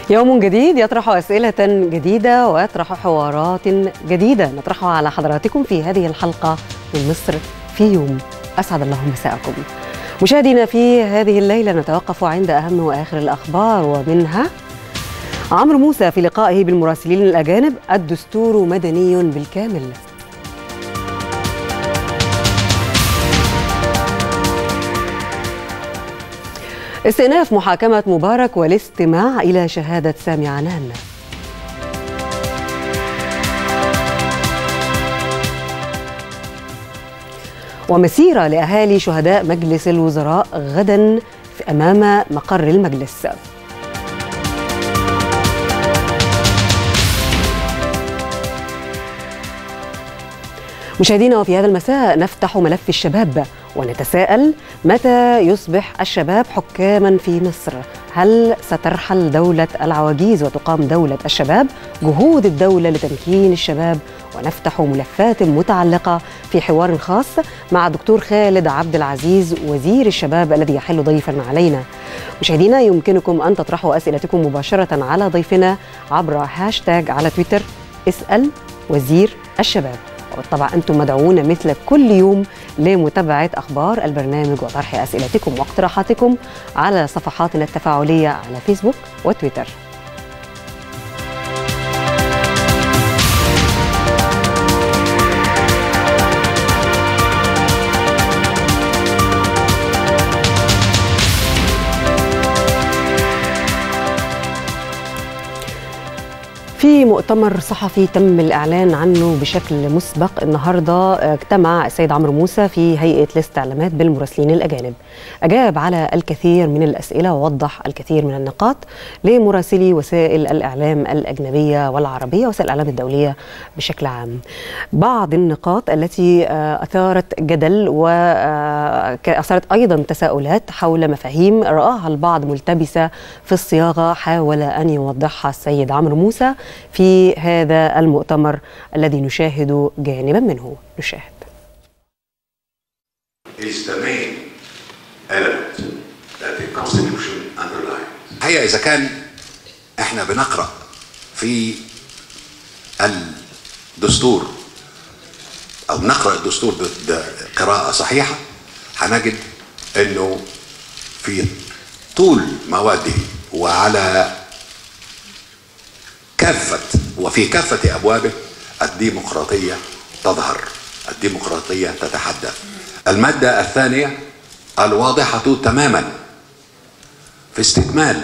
يوم جديد يطرح أسئلة جديدة ويطرح حوارات جديدة نطرحها على حضراتكم في هذه الحلقة من مصر في يوم. أسعد الله مساءكم. مشاهدينا، في هذه الليلة نتوقف عند أهم وآخر الأخبار، ومنها عمرو موسى في لقائه بالمراسلين الأجانب: الدستور مدني بالكامل. استئناف محاكمة مبارك والاستماع إلى شهادة سامي عنان. ومسيرة لأهالي شهداء مجلس الوزراء غدا أمام مقر المجلس. مشاهدينا، وفي هذا المساء نفتح ملف الشباب ونتساءل: متى يصبح الشباب حكاما في مصر؟ هل سترحل دولة العواجيز وتقام دولة الشباب؟ جهود الدولة لتمكين الشباب. ونفتح ملفات متعلقة في حوار خاص مع الدكتور خالد عبد العزيز وزير الشباب الذي يحل ضيفا علينا. مشاهدينا، يمكنكم أن تطرحوا أسئلتكم مباشرة على ضيفنا عبر هاشتاج على تويتر اسأل وزير الشباب. طبعا أنتم مدعوون مثل كل يوم لمتابعة أخبار البرنامج وطرح أسئلتكم واقتراحاتكم على صفحاتنا التفاعلية على فيسبوك وتويتر. في مؤتمر صحفي تم الإعلان عنه بشكل مسبق النهارده، اجتمع السيد عمرو موسى في هيئة الاستعلامات بالمراسلين الأجانب. أجاب على الكثير من الأسئلة ووضح الكثير من النقاط لمراسلي وسائل الإعلام الأجنبية والعربية وسائل الإعلام الدولية بشكل عام. بعض النقاط التي أثارت جدل وأثارت أيضا تساؤلات حول مفاهيم رآها البعض ملتبسة في الصياغة، حاول أن يوضحها السيد عمرو موسى في هذا المؤتمر الذي نشاهد جانبا منه. نشاهد. هي إذا كان احنا بنقرأ في الدستور أو نقرأ الدستور بقراءة صحيحة، هنجد أنه في طول مواده وعلى وفي كافة أبوابه الديمقراطية تظهر، الديمقراطية تتحدث. المادة الثانية الواضحة تماما في استكمال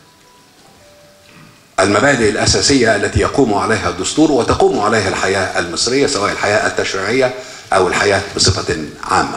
المبادئ الأساسية التي يقوم عليها الدستور وتقوم عليها الحياة المصرية، سواء الحياة التشريعية أو الحياة بصفة عامة.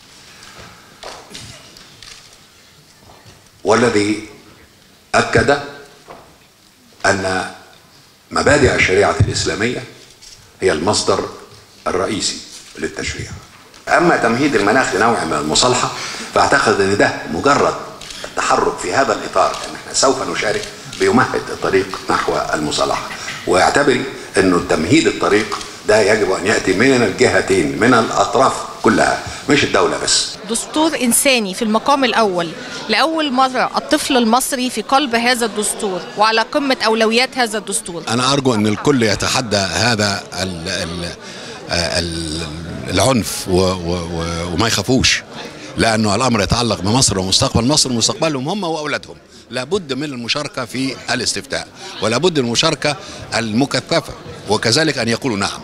والذي أكد أن مبادئ الشريعة الإسلامية هي المصدر الرئيسي للتشريع. أما تمهيد المناخ لنوع من المصالحة، فأعتقد أن ده مجرد التحرك في هذا الإطار، أن احنا سوف نشارك، بيمهد الطريق نحو المصالحة. واعتبري أنه تمهيد الطريق ده يجب أن يأتي من الجهتين، من الأطراف كلها، مش الدولة بس. دستور إنساني في المقام الأول، لأول مرة الطفل المصري في قلب هذا الدستور وعلى قمة أولويات هذا الدستور. أنا أرجو أن الكل يتحدى هذا العنف وما يخافوش، لأنه الأمر يتعلق بمصر ومستقبل مصر ومستقبلهم هم وأولادهم. لابد من المشاركة في الاستفتاء، ولابد من المشاركة المكثفة، وكذلك أن يقولوا نعم.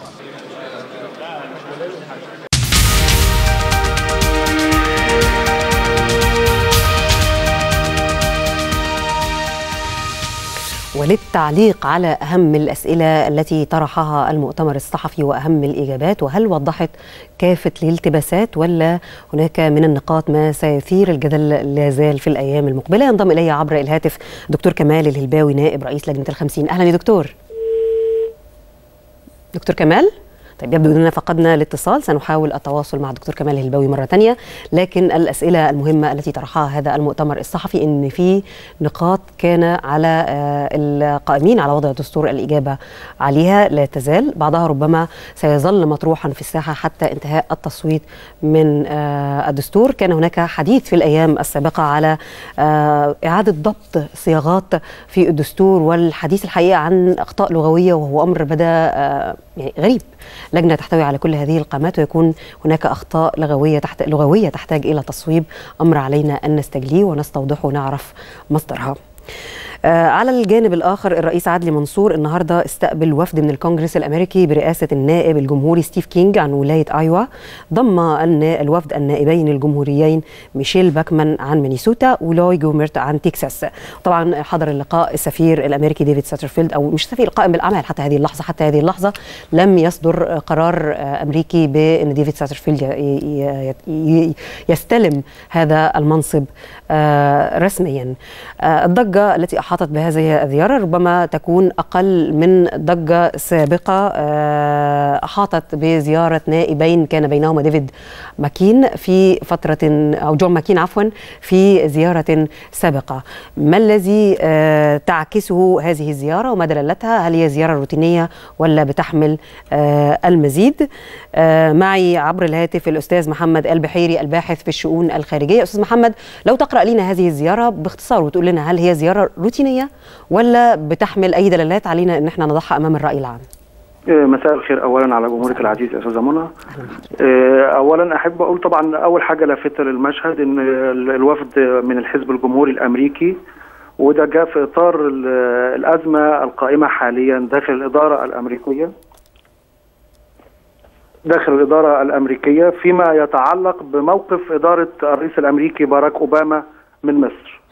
وللتعليق على أهم الأسئلة التي طرحها المؤتمر الصحفي وأهم الإجابات، وهل وضحت كافة الالتباسات ولا هناك من النقاط ما سيثير الجدل لازال في الأيام المقبلة، ينضم إلي عبر الهاتف دكتور كمال الهلباوي نائب رئيس لجنة ال50. أهلا يا دكتور. دكتور كمال. طيب يبدو أننا فقدنا الاتصال، سنحاول التواصل مع الدكتور كمال الهلباوي مرة تانية، لكن الأسئلة المهمة التي طرحها هذا المؤتمر الصحفي إن في نقاط كان على القائمين على وضع الدستور الإجابة عليها لا تزال، بعضها ربما سيظل مطروحا في الساحة حتى انتهاء التصويت من الدستور. كان هناك حديث في الأيام السابقة على إعادة ضبط صياغات في الدستور، والحديث الحقيقة عن أخطاء لغوية، وهو أمر بدأ يعني غريب. لجنة تحتوي على كل هذه القامات ويكون هناك أخطاء لغوية تحتاج إلى تصويب، أمر علينا أن نستجليه ونستوضحه ونعرف مصدرها. على الجانب الآخر، الرئيس عدلي منصور النهاردة استقبل وفد من الكونغرس الأمريكي برئاسة النائب الجمهوري ستيف كينج عن ولاية أيوا. ضم الوفد النائبين الجمهوريين ميشيل باكمان عن مينيسوتا ولوي جومرت عن تكساس. طبعا حضر اللقاء السفير الأمريكي ديفيد ساترفيلد، أو مش سفير، القائم بالأعمال حتى هذه اللحظة لم يصدر قرار أمريكي بأن ديفيد ساترفيلد يستلم هذا المنصب رسميا. الضجة التي أحاطت بهذه الزيارة ربما تكون أقل من ضجة سابقة أحاطت بزيارة نائبين كان بينهما ديفيد ماكين في فترة، أو جون ماكين عفوا، في زيارة سابقة. ما الذي تعكسه هذه الزيارة وما دلالتها؟ هل هي زيارة روتينية ولا بتحمل المزيد؟ معي عبر الهاتف الأستاذ محمد البحيري الباحث في الشؤون الخارجية. أستاذ محمد، لو تقرأ لنا هذه الزيارة باختصار وتقول لنا هل هي زيارة روتينية ولا بتحمل أي دلالات علينا أن احنا نضعها أمام الرأي العام؟ مساء الخير أولا على جمهورك العزيز يا أستاذة منى. أولا أحب أقول طبعا أول حاجة لافتة للمشهد أن الوفد من الحزب الجمهوري الأمريكي، وده جاء في إطار الأزمة القائمة حاليا داخل الإدارة الأمريكية فيما يتعلق بموقف إدارة الرئيس الأمريكي باراك أوباما من مصر.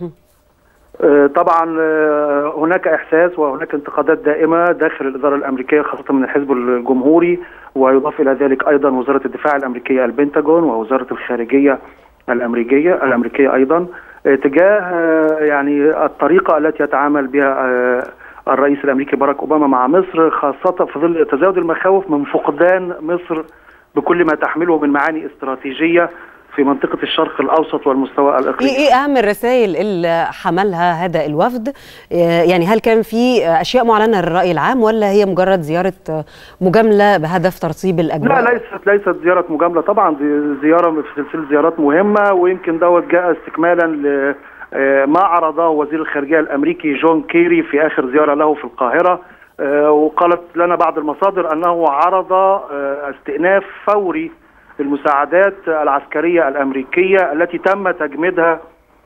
طبعا هناك إحساس وهناك انتقادات دائمة داخل الإدارة الأمريكية خاصة من الحزب الجمهوري، ويضاف إلى ذلك أيضا وزارة الدفاع الأمريكية البنتاغون ووزارة الخارجية الأمريكية أيضا تجاه يعني الطريقة التي يتعامل بها الرئيس الأمريكي باراك أوباما مع مصر، خاصة في ظل تزايد المخاوف من فقدان مصر بكل ما تحمله من معاني استراتيجية في منطقة الشرق الأوسط والمستوى الإقليمي. إيه أهم الرسائل اللي حملها هذا الوفد؟ يعني هل كان في أشياء معلنة للرأي العام ولا هي مجرد زيارة مجاملة بهدف ترطيب الأجواء؟ لا، ليست زيارة مجاملة طبعا، دي زيارة في سلسلة زيارات مهمة، ويمكن دوت جاء استكمالا ما عرضه وزير الخارجية الأمريكي جون كيري في آخر زيارة له في القاهرة. وقالت لنا بعض المصادر أنه عرض استئناف فوري المساعدات العسكرية الأمريكية التي تم تجميدها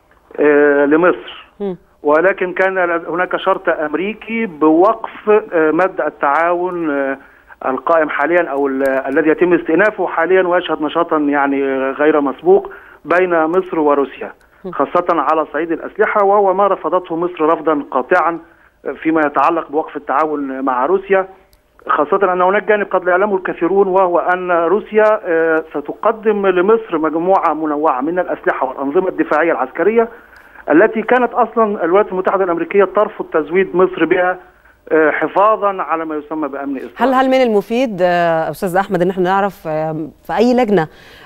لمصر، ولكن كان هناك شرط أمريكي بوقف مد التعاون القائم حاليا أو الذي يتم استئنافه حاليا ويشهد نشاطا يعني غير مسبوق بين مصر وروسيا، خاصة على صعيد الأسلحة، وهو ما رفضته مصر رفضا قاطعا فيما يتعلق بوقف التعاون مع روسيا، خاصة أن هناك جانب قد لا يعلمه الكثيرون، وهو أن روسيا ستقدم لمصر مجموعة منوعة من الأسلحة والأنظمة الدفاعية العسكرية التي كانت أصلا الولايات المتحدة الأمريكية ترفض تزويد مصر بها حفاظا على ما يسمى بأمن إسرائيل. هل من المفيد أستاذ أحمد أن احنا نعرف في أي لجنة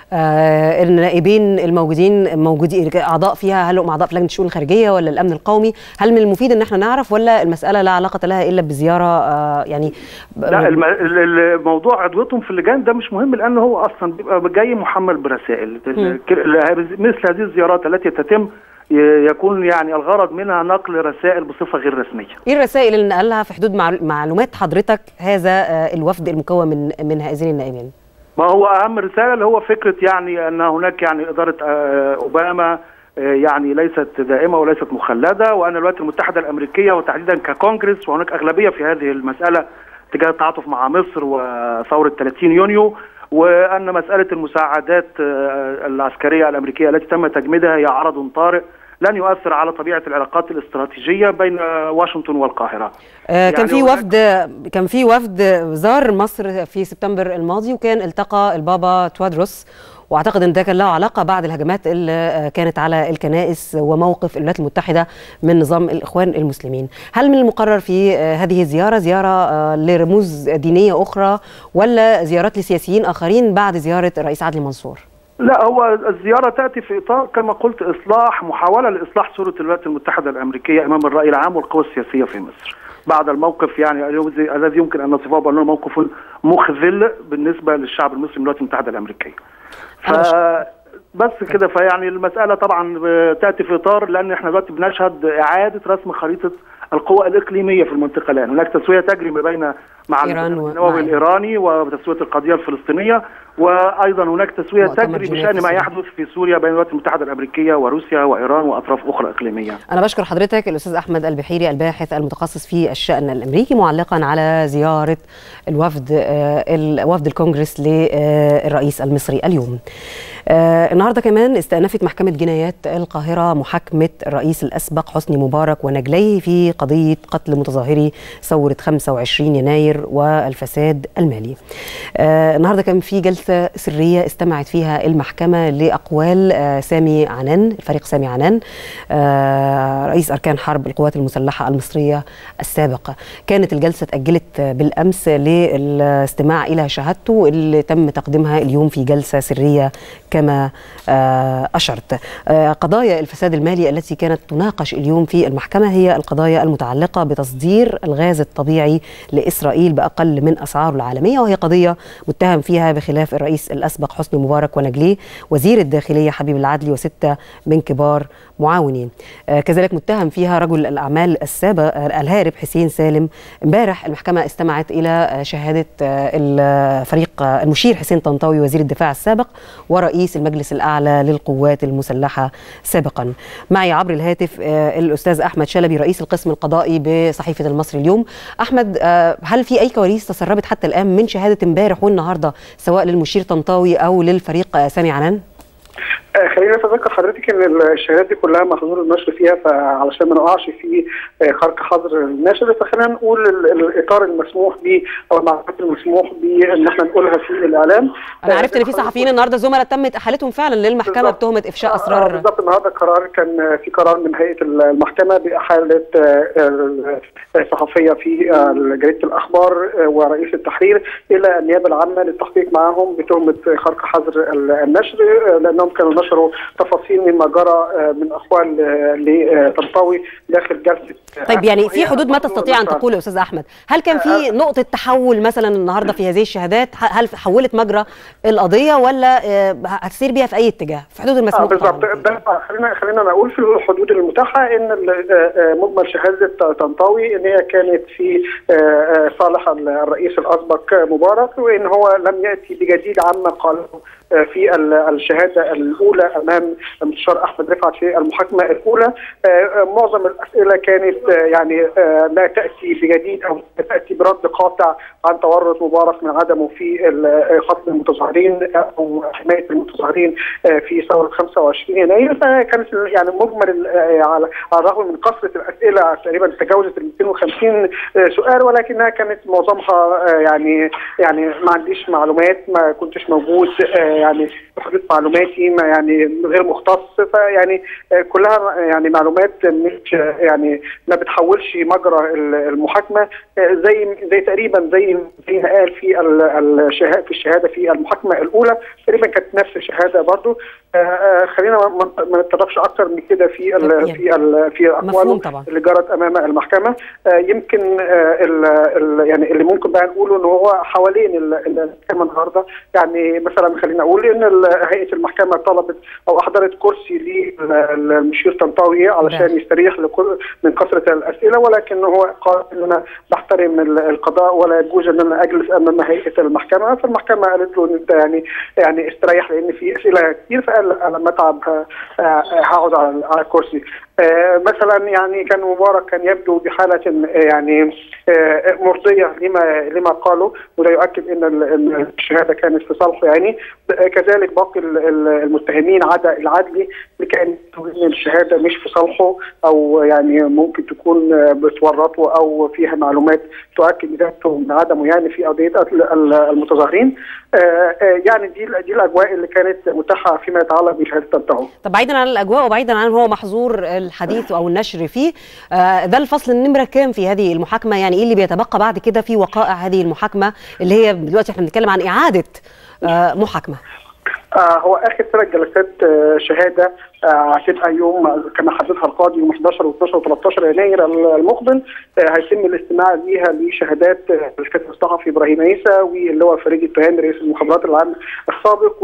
النائبين الموجودين أعضاء فيها، هل هم أعضاء في لجنة الشؤون الخارجية ولا الأمن القومي؟ هل من المفيد أن احنا نعرف ولا المسألة لا علاقة لها إلا بزيارة يعني؟ لا، الموضوع عضويتهم في اللجان ده مش مهم، لأنه هو أصلا بيبقى جاي محمل برسائل. مثل هذه الزيارات التي تتم يكون يعني الغرض منها نقل رسائل بصفة غير رسمية. ايه الرسائل اللي نقلها في حدود معلومات حضرتك هذا الوفد المكون من هذين النائبين؟ ما هو أهم رسالة اللي هو فكرة يعني أن هناك يعني إدارة أوباما يعني ليست دائمة وليست مخلدة، وأن الولايات المتحدة الأمريكية وتحديدا ككونغرس وهناك أغلبية في هذه المسألة تجاه التعاطف مع مصر وثورة 30 يونيو، وأن مسألة المساعدات العسكرية الأمريكية التي تم تجميدها هي عرض طارئ لن يؤثر على طبيعة العلاقات الاستراتيجية بين واشنطن والقاهرة. كان في وفد زار مصر في سبتمبر الماضي، وكان التقى البابا توادروس واعتقد ان ده كان له علاقه بعد الهجمات اللي كانت على الكنائس وموقف الولايات المتحده من نظام الاخوان المسلمين. هل من المقرر في هذه الزياره زياره لرموز دينيه اخرى ولا زيارات لسياسيين اخرين بعد زياره الرئيس عدلي منصور؟ لا، هو الزيارة تأتي في إطار كما قلت محاولة لإصلاح صورة الولايات المتحدة الأمريكية أمام الرأي العام والقوى السياسية في مصر بعد الموقف يعني الذي يمكن أن نصفه بأنه موقف مخذل بالنسبة للشعب المصري من الولايات المتحدة الأمريكية. بس كده، فيعني المسألة طبعا تأتي في إطار لأن احنا دلوقتي بنشهد إعادة رسم خريطة القوى الإقليمية في المنطقة الآن. هناك تسوية تجري ما بين مع النووي الإيراني وتسوية القضية الفلسطينية، وأيضا هناك تسوية تجري بشأن ما يحدث في سوريا بين الولايات المتحدة الأمريكية وروسيا وإيران وأطراف أخرى إقليمية. أنا بشكر حضرتك الأستاذ أحمد البحيري الباحث المتخصص في الشأن الأمريكي معلقا على زيارة وفد الكونغرس للرئيس المصري اليوم. النهارده كمان استأنفت محكمة جنايات القاهرة محاكمة الرئيس الأسبق حسني مبارك ونجليه في قضية قتل متظاهري ثورة 25 يناير والفساد المالي. النهارده كان في جلسة سرية استمعت فيها المحكمة لأقوال سامي عنان، الفريق سامي عنان رئيس أركان حرب القوات المسلحة المصرية السابق. كانت الجلسة اتأجلت بالأمس للاستماع إلى شهادته اللي تم تقديمها اليوم في جلسة سرية كما أشرت. قضايا الفساد المالي التي كانت تناقش اليوم في المحكمة هي القضايا المتعلقة بتصدير الغاز الطبيعي لإسرائيل بأقل من أسعاره العالمية، وهي قضية متهم فيها بخلاف الرئيس الأسبق حسني مبارك ونجليه وزير الداخلية حبيب العدلي وستة من كبار معاونين. كذلك متهم فيها رجل الأعمال السابق الهارب حسين سالم. امبارح المحكمة استمعت إلى شهادة الفريق المشير حسين طنطاوي وزير الدفاع السابق ورئيس المجلس الأعلى للقوات المسلحة سابقا. معي عبر الهاتف الأستاذ أحمد شلبي رئيس القسم القضائي بصحيفة المصري اليوم. أحمد، هل في أي كواليس تسربت حتى الآن من شهادة امبارح والنهاردة سواء للمشير طنطاوي أو للفريق سامي عنان؟ خلينا نتذكر حضرتك ان الشهادات دي كلها محظور النشر فيها، فعلشان ما نقعش في خرق حظر الناشر فخلينا نقول الاطار المسموح به او المعلومات المسموح به ان احنا نقولها في الاعلام. انا عرفت ان في صحفيين النهارده زملاء تمت احالتهم فعلا للمحكمه بتهمه افشاء اسرار. بالظبط، النهارده كان في قرار من هيئه المحكمه باحاله صحفيه في جريده الاخبار ورئيس التحرير الى النيابه العامه للتحقيق معهم بتهمه خرق حظر النشر، لانهم كانوا نشروا تفاصيل مما جرى من اقوال لطنطاوي داخل جلسه. طيب يعني في حدود ما تستطيع ان تقول يا استاذ احمد، هل كان في نقطه تحول مثلا النهارده في هذه الشهادات؟ هل حولت مجرى القضيه ولا هتسير بيها في اي اتجاه في حدود المسموح؟ بالظبط، خلينا نقول في الحدود المتاحه ان مجمل شهاده طنطاوي ان هي كانت في صالح الرئيس الاسبق مبارك، وان هو لم ياتي بجديد عما قاله في الشهاده الاولى امام المستشار احمد رفعت في المحاكمه الاولى. معظم الاسئله كانت يعني لا تاتي بجديد او تاتي برد قاطع عن تورط مبارك من عدمه في قتل المتظاهرين او حمايه المتظاهرين في ثوره 25 يناير. فكانت يعني مجمل على الرغم من كثره الاسئله تقريبا تجاوزت ال 250 سؤال، ولكنها كانت معظمها يعني ما عنديش معلومات، ما كنتش موجود، يعني حدود معلوماتي ما يعني غير مختص، فيعني كلها يعني معلومات مش يعني ما بتحولش مجرى المحاكمه زي تقريبا زي ما قال في الشهاده في المحاكمه الاولى تقريبا كانت نفس الشهاده برضو. خلينا ما نتطرقش اكثر من كده في الاقوال اللي جرت امام المحكمه. يمكن يعني اللي ممكن بقى نقوله ان هو حوالين المحكمه النهارده، يعني مثلا خلينا اقول ان هيئه المحكمه طلبت او احضرت كرسي للمشير طنطاوي علشان يستريح من كثره الاسئله، ولكن هو قال ان انا بحترم القضاء ولا يجوز ان انا اجلس امام هيئه المحكمه. فالمحكمه قالت له ان انت يعني استريح لان في اسئله كتير، فقال لما اتعب هقعد على الكرسي. مثلا يعني كان مبارك كان يبدو بحاله يعني مرضيه لما قالوا، وده يؤكد ان الشهاده كانت في صالحه يعني. كذلك باقي المتهمين عدا العدلي اللي كان ان الشهاده مش في صالحه، او يعني ممكن تكون بتورطه او فيها معلومات تؤكد ذاته من عدمه يعني في قضيه المتظاهرين. يعني دي الاجواء اللي كانت متاحه فيما يتعلق بشهاده طنطاوي. طب بعيدا عن الاجواء وبعيدا عن هو محظور الحديث او النشر فيه، ده الفصل النمره كام في هذه المحاكمه؟ يعني ايه اللي بيتبقى بعد كده في وقائع هذه المحاكمه اللي هي دلوقتي احنا بنتكلم عن اعاده محاكمه؟ هو اخر 3 جلسات شهاده هتبقى يوم كما حددها القاضي يوم 11 و12 و13 يناير المقبل. هيتم الاستماع ليها لشهادات الكاتب الصحفي ابراهيم عيسى واللي هو فريد التهامي رئيس المخابرات العام السابق،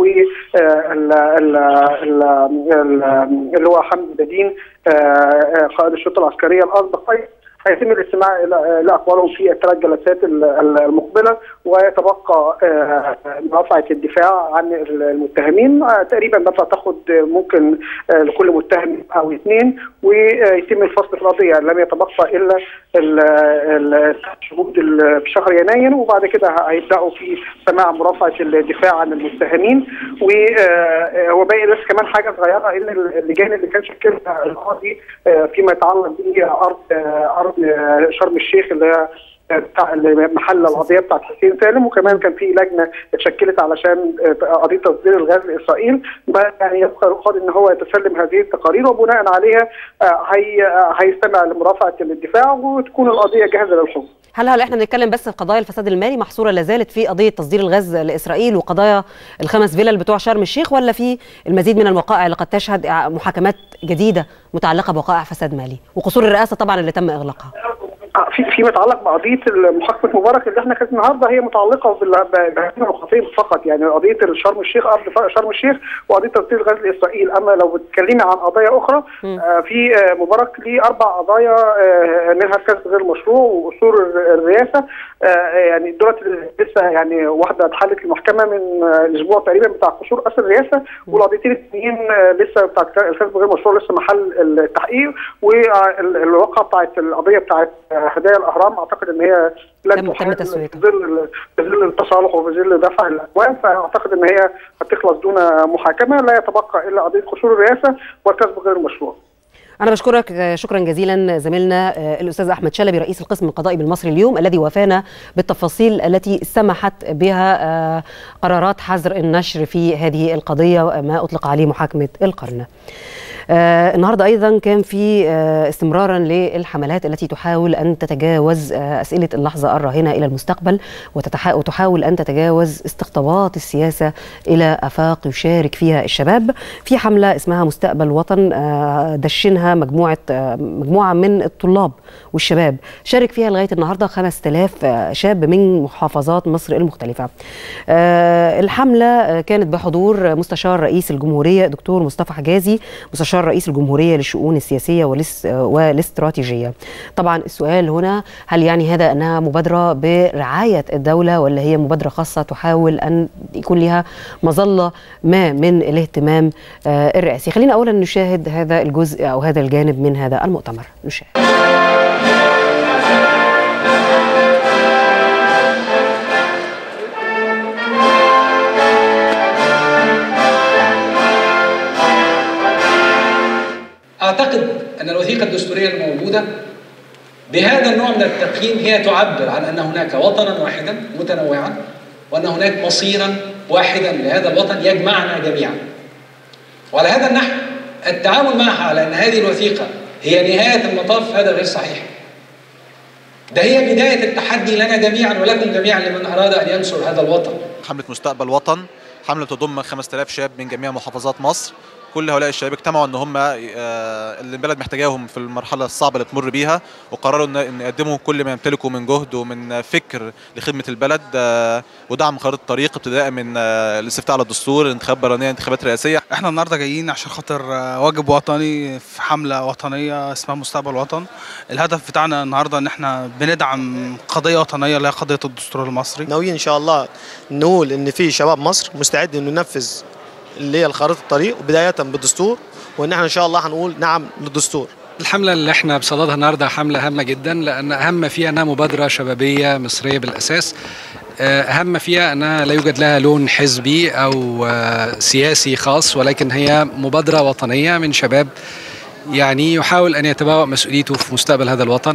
واللي هو حمدي بدين قائد الشرطه العسكريه الاسبق. هيتم الاستماع لاقوالهم في ال3 جلسات المقبله، ويتبقى مرافعه الدفاع عن المتهمين. تقريبا دفعه تاخد ممكن لكل متهم او 2، ويتم الفصل في القضيه. لم يتبقى الا الشهود في شهر يناير، وبعد كده هيبداوا في سماع مرافعه الدفاع عن المتهمين. وهو باقي بس كمان حاجه صغيره، ان اللجان اللي كان شكلها القاضي فيما يتعلق بارض شرم الشيخ اللي هي بتاع محل القضيه بتاعت حسين سالم، وكمان كان في لجنه اتشكلت علشان قضيه تصدير الغاز لاسرائيل. يعني يبقى القاضي ان هو يتسلم هذه التقارير، وبناء عليها هيستمع لمرافعه الدفاع وتكون القضيه جاهزه للحكم. هل احنا بنتكلم بس في قضايا الفساد المالي محصوره لازالت في قضيه تصدير الغاز لاسرائيل وقضايا ال5 فيلل بتوع شرم الشيخ، ولا في المزيد من الوقائع اللي قد تشهد محاكمات جديده متعلقه بوقائع فساد مالي وقصور الرئاسه طبعا اللي تم اغلاقها؟ فيما يتعلق بقضيه محاكمه مبارك اللي احنا كانت النهارده هي متعلقه بهذين النقطتين فقط، يعني قضيه شرم الشيخ ارض شرم الشيخ وقضيه تصدير الغاز لاسرائيل. اما لو بتتكلمي عن قضايا اخرى في مبارك ليه 4 قضايا، منها الكسب غير مشروع وقصور الرئاسه. يعني دولت لسه يعني واحده اتحلت المحكمه من الاسبوع تقريبا بتاع قصور قصر الرئاسه، والقضيتين الثانيين لسه بتاعت الكسب غير مشروع لسه محل التحقيق. والواقعه بتاعت القضيه بتاعت هدايا الاهرام اعتقد ان هي لن تحل في ظل التصالح وفي ظل دفع الاقوال، فاعتقد ان هي هتخلص دون محاكمه. لا يتبقى الا قضيه قصور الرئاسه والكسب غير مشروع. أنا بشكرك شكرا جزيلا زميلنا الأستاذ أحمد شلبي رئيس القسم القضائي بالمصري اليوم، الذي وافانا بالتفاصيل التي سمحت بها قرارات حظر النشر في هذه القضية ما أطلق عليه محاكمة القرن. النهارده ايضا كان في استمرارا للحملات التي تحاول ان تتجاوز اسئله اللحظه الراهنه الى المستقبل، وتحاول ان تتجاوز استقطابات السياسه الى افاق يشارك فيها الشباب، في حمله اسمها مستقبل وطن دشنها مجموعه من الطلاب والشباب، شارك فيها لغايه النهارده 5000 شاب من محافظات مصر المختلفه. الحمله كانت بحضور مستشار رئيس الجمهوريه دكتور مصطفى حجازي، مستشار رئيس الجمهورية للشؤون السياسية والاستراتيجية. طبعا السؤال هنا، هل يعني هذا أنها مبادرة برعاية الدولة ولا هي مبادرة خاصة تحاول أن يكون لها مظلة ما من الاهتمام الرئاسي؟ خلينا أولا نشاهد هذا الجزء أو هذا الجانب من هذا المؤتمر. نشاهد. أعتقد أن الوثيقة الدستورية الموجودة بهذا النوع من التقييم هي تعبر عن أن هناك وطنا واحدا متنوعا، وأن هناك مصيرا واحدا لهذا الوطن يجمعنا جميعا. وعلى هذا النحو التعامل معها على أن هذه الوثيقة هي نهاية المطاف هذا غير صحيح. ده هي بداية التحدي لنا جميعا ولكم جميعا لمن أراد أن ينصر هذا الوطن. حملة مستقبل وطن، حملة تضم 5000 شاب من جميع محافظات مصر. كل هؤلاء الشباب اجتمعوا ان هم اللي البلد محتاجاهم في المرحله الصعبه اللي تمر بيها، وقرروا ان يقدموا كل ما يمتلكوا من جهد ومن فكر لخدمه البلد ودعم خارطه الطريق، ابتداء من الاستفتاء على الدستور، الانتخابات البرلمانيه، انتخابات رئاسيه. احنا النهارده جايين عشان خاطر واجب وطني في حمله وطنيه اسمها مستقبل وطن. الهدف بتاعنا النهارده ان احنا بندعم قضيه وطنيه اللي هي قضيه الدستور المصري. ناويين ان شاء الله نقول ان في شباب مصر مستعد انه ينفذ اللي هي خارطة الطريق بداية بالدستور، وان احنا ان شاء الله هنقول نعم للدستور. الحملة اللي احنا بصددها النهارده حملة هامة جدا، لأن أهم فيها أنها مبادرة شبابية مصرية بالأساس. أهم فيها أنها لا يوجد لها لون حزبي أو سياسي خاص، ولكن هي مبادرة وطنية من شباب يعني يحاول أن يتبوأ مسؤوليته في مستقبل هذا الوطن.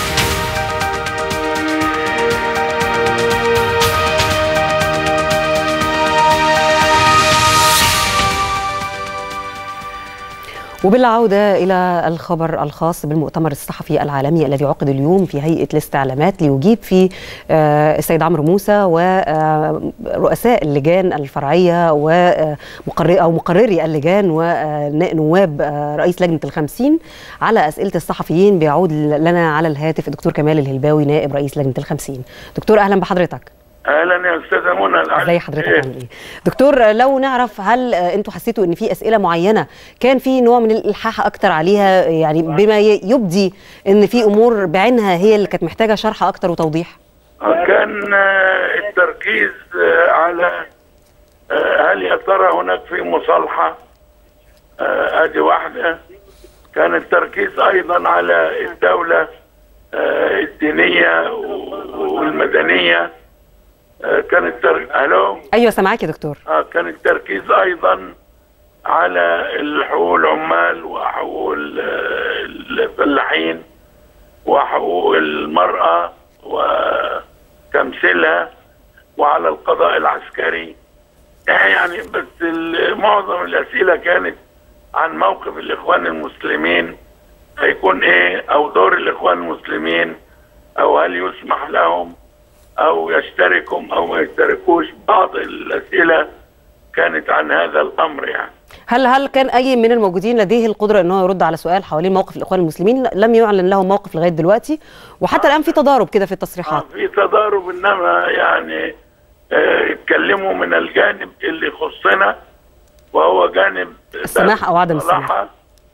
وبالعودة إلى الخبر الخاص بالمؤتمر الصحفي العالمي الذي عقد اليوم في هيئة الاستعلامات ليجيب فيه السيد عمرو موسى ورؤساء اللجان الفرعية ومقرري اللجان ونواب رئيس لجنة ال50 على أسئلة الصحفيين. بيعود لنا على الهاتف الدكتور كمال الهلباوي نائب رئيس لجنة ال50. دكتور أهلا بحضرتك. اهلا يا استاذه منى. ازي حضرتك عامل ايه؟ دكتور لو نعرف هل انتوا حسيتوا ان في اسئله معينه كان في نوع من الالحاح اكتر عليها، يعني بما يبدي ان في امور بعينها هي اللي كانت محتاجه شرح اكتر وتوضيح؟ كان التركيز على هل يا ترى هناك في مصالحه، ادي واحده. كان التركيز ايضا على الدوله الدينيه والمدنيه. كان الو ايوه سامعاك يا دكتور. كان التركيز ايضا على حقوق العمال وحقوق الفلاحين وحقوق المرأة وتمثيلها وعلى القضاء العسكري. يعني بس معظم الأسئلة كانت عن موقف الإخوان المسلمين، هيكون إيه أو دور الإخوان المسلمين، أو هل يسمح لهم أو يشتركوا أو ما يشتركوش. بعض الأسئلة كانت عن هذا الأمر. يعني هل كان أي من الموجودين لديه القدرة أنه يرد على سؤال حوالين موقف الإخوان المسلمين؟ لم يعلن لهم موقف لغاية دلوقتي، وحتى الآن في تضارب كده في التصريحات. في تضارب، إنما يعني اتكلموا من الجانب اللي يخصنا وهو جانب السماح أو عدم السماح.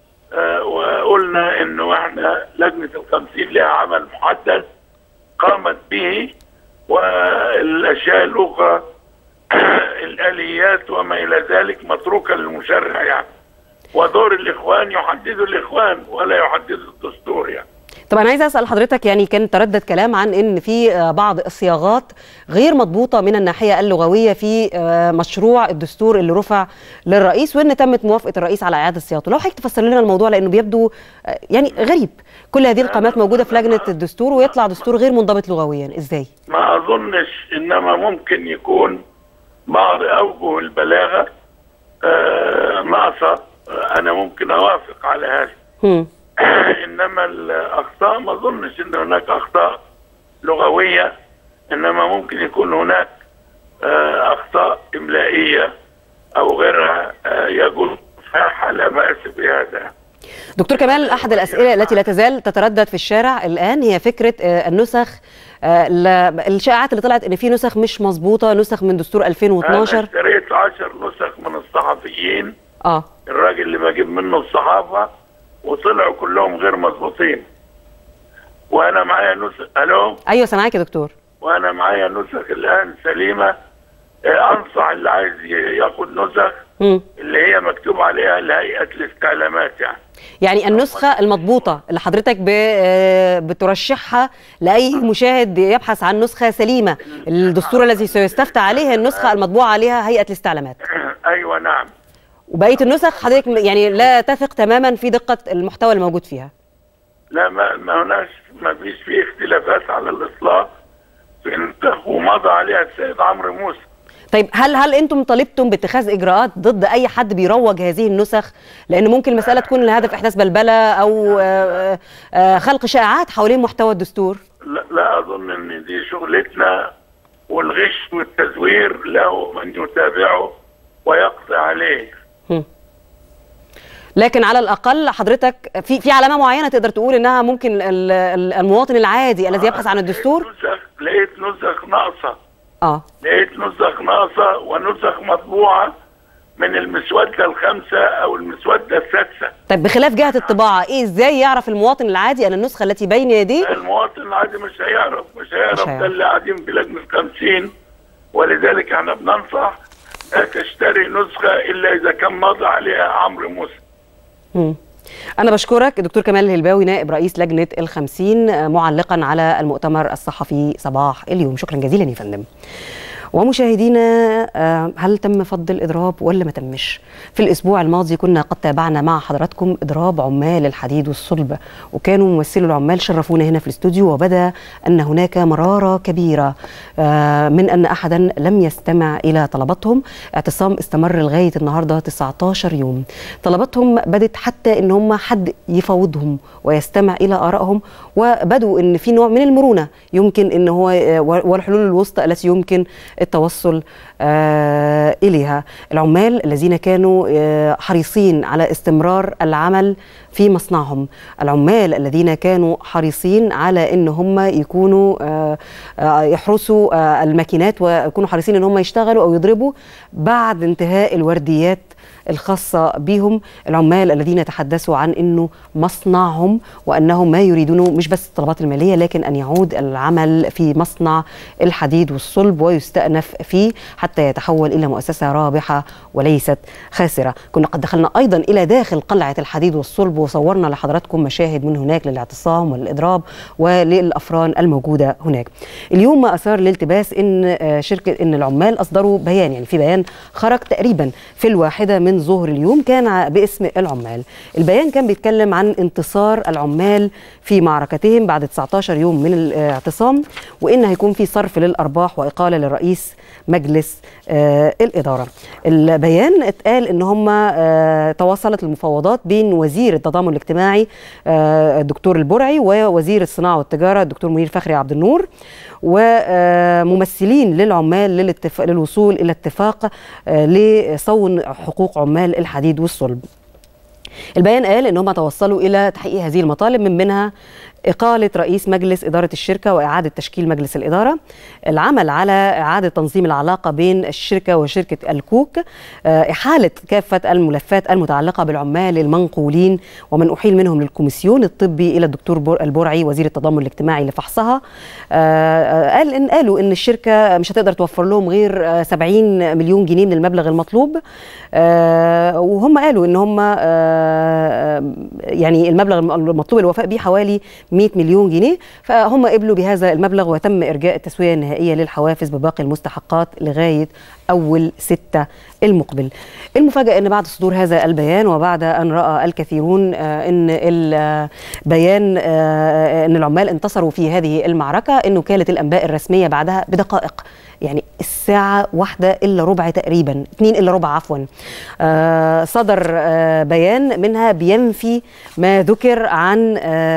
وقلنا إنه إحنا لجنة ال50 لها عمل محدد قامت به، والأشياء الأخرى الآليات وما إلى ذلك متروكة للمشرع. يعني ودور الإخوان يحدده الإخوان ولا يحدده الدستور. يعني طب أنا عايزة أسأل حضرتك، يعني كان تردد كلام عن إن في بعض الصياغات غير مضبوطة من الناحية اللغوية في مشروع الدستور اللي رفع للرئيس، وإن تمت موافقة الرئيس على إعادة صياغته. لو حضرتك تفسر لنا الموضوع، لأنه بيبدو يعني غريب، كل هذه القامات موجودة في لجنة الدستور ويطلع دستور غير منضبط لغويا، إزاي؟ ما أظنش، إنما ممكن يكون بعض أوجه البلاغة ناقصة. أنا ممكن أوافق على هذا. إنما الأخطاء ما أظنش إن هناك أخطاء لغوية، إنما ممكن يكون هناك أخطاء إملائية أو غيرها يجوز فتحها، لا بأس بهذا. دكتور كمال، أحد الأسئلة التي لا تزال تتردد في الشارع الآن هي فكرة النسخ، الشائعات اللي طلعت إن في نسخ مش مظبوطة، نسخ من دستور 2012. أنا اشتريت 10 نسخ من الصحفيين، الراجل اللي بجيب منه الصحافة، وطلعوا كلهم غير مظبوطين. وانا معايا نسخ. الو ايوه سامعاك يا دكتور. وانا معايا نسخ الان سليمه. انصح اللي عايز ياخد نسخ اللي هي مكتوب عليها لهيئه الاستعلامات. يعني النسخه المضبوطه اللي حضرتك بترشحها لاي مشاهد يبحث عن نسخه سليمه، الدستور الذي سيستفتى عليه النسخه المطبوعه عليها هيئه الاستعلامات. ايوه نعم. وبقيه النسخ حضرتك يعني لا تثق تماما في دقه المحتوى الموجود فيها؟ لا، ما فيش فيه اختلافات على الاطلاق في النسخ، ومضى عليها السيد عمرو موسى. طيب هل انتم طالبتم باتخاذ اجراءات ضد اي حد بيروج هذه النسخ؟ لان ممكن المساله تكون لهدف احداث بلبله او خلق شائعات حوالين محتوى الدستور. لا اظن ان دي شغلتنا، والغش والتزوير له من يتابعه ويقضي عليه. لكن على الاقل حضرتك في علامه معينه تقدر تقول انها ممكن المواطن العادي الذي يبحث عن الدستور. لقيت نسخ ناقصه. لقيت نسخ ناقصه ونسخ مطبوعه من المسوده الخامسه او المسوده السادسه. طيب بخلاف جهه الطباعه، ازاي يعرف المواطن العادي ان النسخه التي بين يديه؟ المواطن العادي مش هيعرف ده اللي قاعدين في لجنه 50، ولذلك احنا بننصح لا تشتري نسخه الا اذا كان ماضي عليها عمرو موسى. أنا بشكرك دكتور كمال الهلباوي نائب رئيس لجنة ال50 معلقا على المؤتمر الصحفي صباح اليوم. شكرا جزيلا يا فندم. ومشاهدينا، هل تم فض الإضراب ولا ما تمش؟ في الأسبوع الماضي كنا قد تابعنا مع حضراتكم إضراب عمال الحديد والصلب، وكانوا ممثلو العمال شرفونا هنا في الاستوديو، وبدا أن هناك مرارة كبيرة من أن أحدا لم يستمع إلى طلباتهم. اعتصام استمر لغاية النهاردة 19 يوم. طلباتهم بدت حتى أن هم حد يفاوضهم ويستمع إلى آرائهم، وبدوا أن في نوع من المرونة يمكن أن هو والحلول الوسطى التي يمكن التوصل إليها. العمال الذين كانوا حريصين على استمرار العمل في مصنعهم، العمال الذين كانوا حريصين على ان هم يكونوا يحرسوا الماكينات ويكونوا حريصين ان هم يشتغلوا او يضربوا بعد انتهاء الورديات الخاصة بهم، العمال الذين تحدثوا عن أنه مصنعهم وأنهم ما يريدونه مش بس الطلبات المالية لكن أن يعود العمل في مصنع الحديد والصلب ويستأنف فيه حتى يتحول إلى مؤسسة رابحة وليست خاسرة. كنا قد دخلنا أيضا إلى داخل قلعة الحديد والصلب وصورنا لحضراتكم مشاهد من هناك للاعتصام والإضراب وللأفران الموجودة هناك. اليوم ما أثار الالتباس إن العمال أصدروا بيان، يعني في بيان خرج تقريبا في الواحدة من ظهر اليوم كان باسم العمال. البيان كان بيتكلم عن انتصار العمال في معركتهم بعد 19 يوم من الاعتصام، وإن هيكون في صرف للأرباح وإقالة لرئيس مجلس الإدارة. البيان اتقال إن هم تواصلت المفاوضات بين وزير التضامن الاجتماعي الدكتور البرعي ووزير الصناعة والتجارة الدكتور منير فخري عبد النور وممثلين للعمال للوصول إلى اتفاق لصون حقوق عمال الحديد والصلب. البيان قال إن هم توصلوا إلى تحقيق هذه المطالب، من منها إقالة رئيس مجلس إدارة الشركة وإعادة تشكيل مجلس الإدارة، العمل على إعادة تنظيم العلاقة بين الشركة وشركة الكوك، إحالة كافة الملفات المتعلقة بالعمال المنقولين ومن أحيل منهم للكوميسيون الطبي إلى الدكتور البرعي وزير التضامن الاجتماعي لفحصها. قالوا إن الشركة مش هتقدر توفر لهم غير 70 مليون جنيه من المبلغ المطلوب، وهم قالوا إن هم يعني المبلغ المطلوب الوفاء به حوالي 100 مليون جنيه، فهم قبلوا بهذا المبلغ وتم إرجاء التسوية النهائية للحوافز بباقي المستحقات لغاية أول 6 المقبل. المفاجأة أن بعد صدور هذا البيان وبعد أن رأى الكثيرون أن البيان أن العمال انتصروا في هذه المعركة، أن وكالة الأنباء الرسمية بعدها بدقائق، يعني الساعة 1:15 تقريبا 2:15 عفوا، صدر بيان منها بينفي ما ذكر عن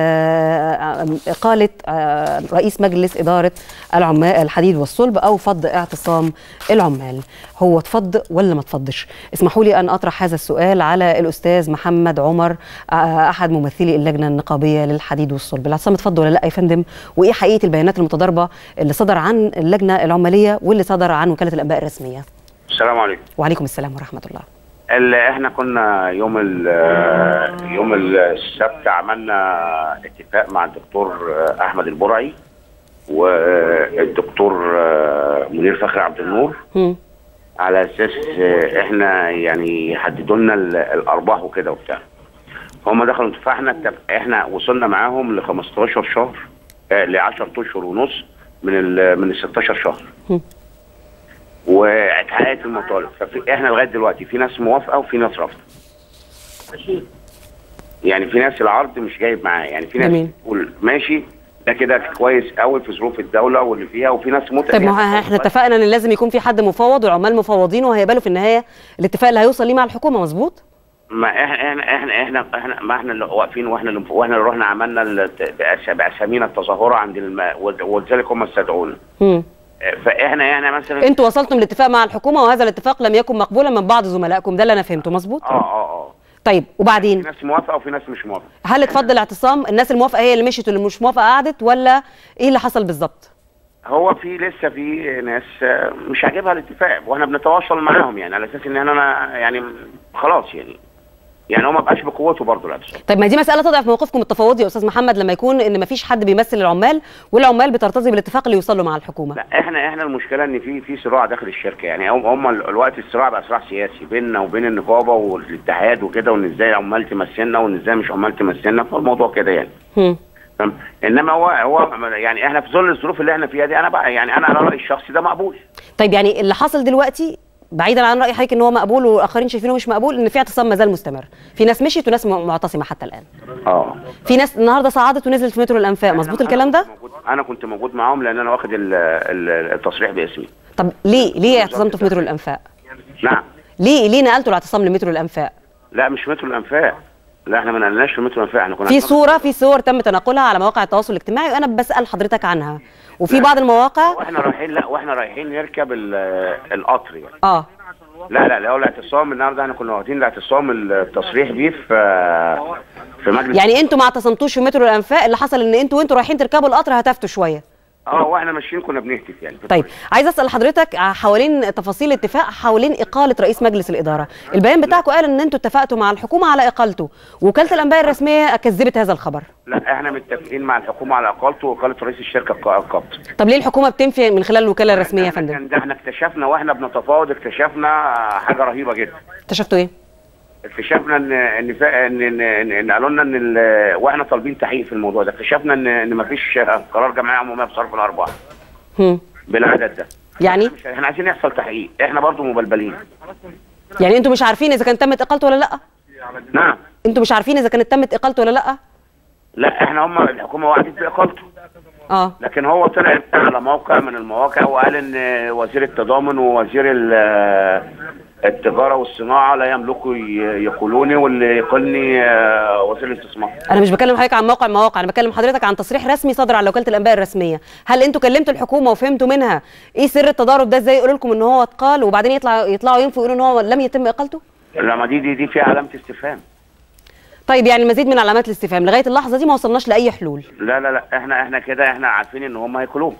إقالة رئيس مجلس إدارة العمال الحديد والصلب أو فض اعتصام العمال. هو اتفض ولا ما اتفضش؟ اسمحوا لي أن أطرح هذا السؤال على الأستاذ محمد عمر أحد ممثلي اللجنة النقابية للحديد والصلب. الاعتصام اتفض ولا لا يا فندم؟ وإيه حقيقة البيانات المتضاربة اللي صدر عن اللجنة العمالية واللي صدر عن وكالة الأنباء الرسمية؟ السلام عليكم. وعليكم السلام ورحمة الله. احنا كنا يوم السبت عملنا اتفاق مع الدكتور احمد البرعي والدكتور منير فخري عبد النور على اساس احنا يعني يحددوا لنا الارباح وكده وبتاع. هم دخلوا اتفاقنا، احنا وصلنا معاهم ل 15 شهر ل 10 اشهر ونص من ال 16 شهر. واتحققت المطالب، فاحنا لغايه دلوقتي في ناس موافقه وفي ناس رافضه. يعني في ناس العرض مش جايب معاه، يعني في ناس بتقول ماشي ده كده كويس قوي في ظروف الدوله واللي فيها، وفي ناس طيب ما احنا اتفقنا ان لازم يكون في حد مفوض والعمال مفوضين وهيقبلوا في النهايه الاتفاق اللي هيوصل ليه مع الحكومه، مظبوط؟ ما احنا اللي واقفين واحنا اللي رحنا عملنا باسامينا التظاهره عند ولذلك هم استدعونا. فاحنا يعني مثلا انتوا وصلتم لاتفاق مع الحكومه وهذا الاتفاق لم يكن مقبولا من بعض زملائكم، ده اللي انا فهمته مظبوط؟ طيب وبعدين؟ في ناس موافقه وفي ناس مش موافقه. هل اتفضل اعتصام الناس الموافقه هي اللي مشيت واللي مش موافقه قعدت، ولا ايه اللي حصل بالظبط؟ هو لسه في ناس مش عاجبها الاتفاق واحنا بنتواصل معاهم يعني على اساس ان انا يعني خلاص يعني يعني هو ما بقاش بقوته برضه الاعتصام. طيب ما دي مساله تضعف موقفكم التفاوضي يا استاذ محمد لما يكون ان ما فيش حد بيمثل العمال والعمال بترتضي بالاتفاق اللي يوصل له مع الحكومه. لا احنا المشكله ان في صراع داخل الشركه، يعني هم الوقت الصراع بقى صراع سياسي بيننا وبين النقابه والاتحاد وكده، وان ازاي عمال تمثلنا وان ازاي مش عمال تمثلنا، فالموضوع كده يعني. انما هو يعني احنا في ظل الظروف اللي احنا فيها دي، انا بقى يعني انا على رايي الشخصي ده مقبول. طيب يعني اللي حاصل دلوقتي بعيدا عن راي حضرتك ان هو مقبول والاخرين شايفينه مش مقبول، ان في اعتصام ما زال مستمر، في ناس مشيت وناس معتصمه حتى الان. في ناس النهارده صعدت ونزلت في مترو الانفاق، مظبوط الكلام ده؟ انا كنت موجود معاهم لان انا واخد التصريح باسمي. طب ليه اعتصمتوا في مترو الانفاق؟ نعم. ليه نقلتوا الاعتصام لمترو الانفاق؟ لا مش مترو الانفاق، لا احنا ما نقلناش في مترو الانفاق، احنا كنا في صور تم تناقلها على مواقع التواصل الاجتماعي وانا بسال حضرتك عنها، وفي بعض المواقع واحنا رايحين نركب القطر يعني. لا هو الاعتصام النهارده احنا كنا واخدين الاعتصام التصريح بيه في مجلس. يعني انتوا ما اعتصمتوش في مترو الانفاق، اللي حصل ان انتوا وانتوا رايحين تركبوا القطر هتفتوا شويه. واحنا ماشيين كنا بنهتف يعني. طيب عايز اسال حضرتك حوالين تفاصيل الاتفاق حوالين اقاله رئيس مجلس الاداره، البيان بتاعكم قال ان انتوا اتفقتوا مع الحكومه على اقالته، وكاله الانباء الرسميه كذبت هذا الخبر. لا احنا متفقين مع الحكومه على اقالته واقاله رئيس الشركه القبض. طب ليه الحكومه بتنفي من خلال الوكاله الرسميه يا فندم؟ احنا اكتشفنا واحنا بنتفاوض اكتشفنا حاجه رهيبه جدا. اكتشفتوا ايه؟ اكتشفنا ان قالوا لنا واحنا طالبين تحقيق في الموضوع ده، اكتشفنا ان مفيش قرار جمعيه عموميه بصرف الارباح بالعدد ده. يعني احنا عايزين يحصل تحقيق، احنا برضو مبلبلين. يعني انتوا مش عارفين اذا كانت تمت اقالته ولا لا؟ نعم. انتوا مش عارفين اذا كانت تمت اقالته ولا لا؟ لا احنا الحكومه وعدت باقالته. لكن هو طلع على موقع من المواقع وقال ان وزير التضامن ووزير التجاره والصناعه لا يملكوا يقولوني، واللي يقولني وزير الاستثمار. انا مش بكلم حضرتك عن مواقع، انا بكلم حضرتك عن تصريح رسمي صدر على وكاله الانباء الرسميه. هل انتوا كلمتوا الحكومه وفهمتوا منها ايه سر التضارب ده؟ ازاي يقولوا لكم ان هو اتقال وبعدين يطلعوا ينفوا يقولوا ان هو لم يتم اقالته؟ لا ما دي فيها علامه استفهام. طيب يعني مزيد من علامات الاستفهام، لغايه اللحظه دي ما وصلناش لاي حلول. لا احنا كده احنا عارفين ان هم هيقولوه.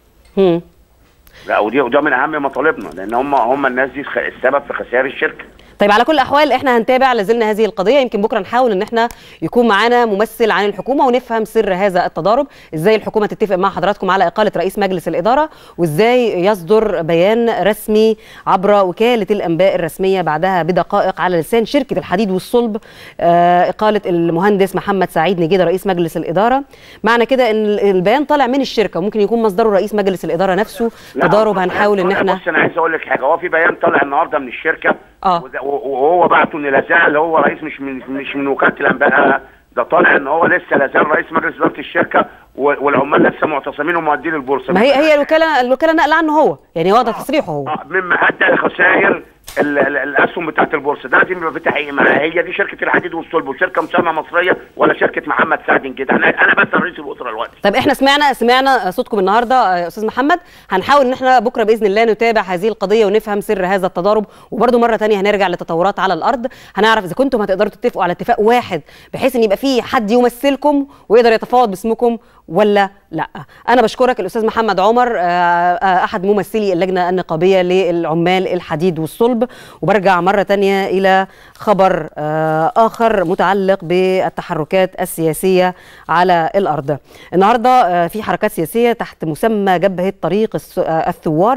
لا وده من اهم مطالبنا، لان هم الناس دي السبب في خسائر الشركه. طيب على كل الاحوال احنا هنتابع لازلنا هذه القضيه، يمكن بكره نحاول ان احنا يكون معانا ممثل عن الحكومه ونفهم سر هذا التضارب، ازاي الحكومه تتفق مع حضراتكم على اقاله رئيس مجلس الاداره، وازاي يصدر بيان رسمي عبر وكاله الانباء الرسميه بعدها بدقائق على لسان شركه الحديد والصلب اقاله المهندس محمد سعيد نجيده رئيس مجلس الاداره. معنى كده ان البيان طالع من الشركه وممكن يكون مصدره رئيس مجلس الاداره نفسه. تضارب هنحاول ان احنا بص انا عايز اقول لك حاجه، هو في بيان طالع النهارده من الشركه وهو بعته ان لازال اللي هو رئيس مش من وكاله الانباء، ده طالع ان هو لسه لازال رئيس مجلس اداره الشركه والعمال لسه معتصمين ومؤدين البورصه. ما هي الوكاله نقل عنه هو، يعني هو ده تصريحه هو. مما ادى لخسائر الاسهم بتاعت البورصه، ده لازم يبقى في تحقيق معاها. هي دي شركه الحديد والصلب وشركه مساهمه مصريه ولا شركه محمد سعد كده؟ انا بس رئيس الاسره دلوقتي. طب احنا سمعنا صوتكم النهارده يا استاذ محمد، هنحاول ان احنا بكره باذن الله نتابع هذه القضيه ونفهم سر هذا التضارب، وبرده مره ثانيه هنرجع لتطورات على الارض، هنعرف اذا كنتم هتقدروا تتفقوا على اتفاق واحد بحيث ان يبقى في حد يمثلكم ويقدر يتفاوض باسمكم ولا لا. انا بشكرك الاستاذ محمد عمر احد ممثلي اللجنه النقابيه للعمال الحديد والصلب، وبرجع مره ثانيه الى خبر اخر متعلق بالتحركات السياسيه على الارض. النهارده في حركات سياسيه تحت مسمى جبهه طريق الثوار